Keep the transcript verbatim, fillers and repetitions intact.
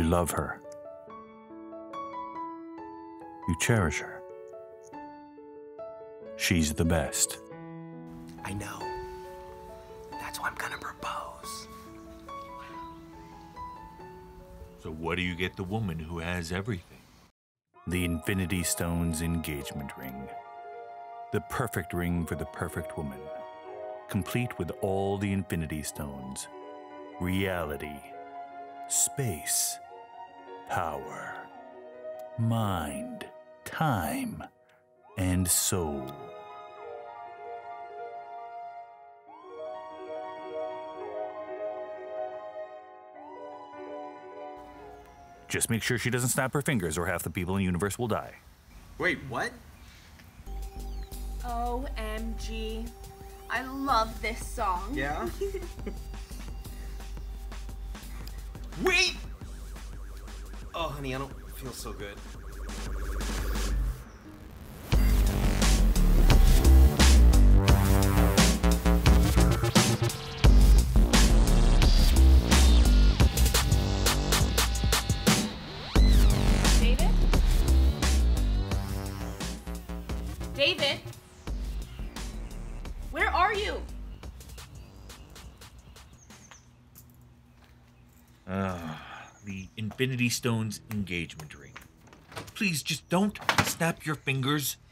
You love her. You cherish her. She's the best. I know. That's why I'm gonna propose. So what do you get the woman who has everything? The Infinity Stones engagement ring. The perfect ring for the perfect woman. Complete with all the Infinity Stones. Reality. Space. Power. Mind. Time. And soul. Just make sure she doesn't snap her fingers or half the people in the universe will die. Wait, what? O M G. I love this song. Yeah? Wait! Oh, honey, I don't feel so good. David? David? Where are you? Ah, the Infinity Stones engagement ring. Please just don't snap your fingers.